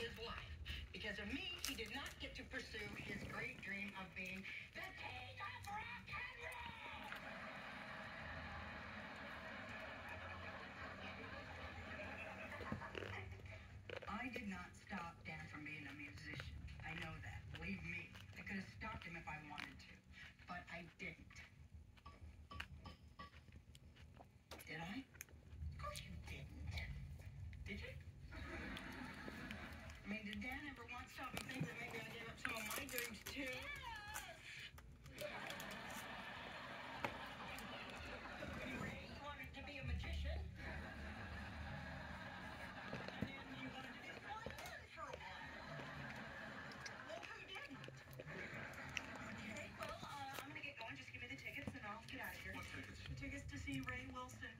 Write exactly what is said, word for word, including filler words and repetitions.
his life. Because of me, he did not get to pursue his great dream of being the king of rock and roll. I did not stop Dan from being a musician. I know that. Believe me. I could have stopped him if I wanted to. But I didn't. Did I? Of course you didn't. Did you? I mean, did Dan ever once stop and think that maybe I gave up some of my dreams too? Yes! Ray wanted to be a magician. And then you wanted to be a violin for a while. Well, who didn't? Okay, well, uh, I'm going to get going. Just give me the tickets and I'll get out of here. What tickets? Tickets to see Ray Wilson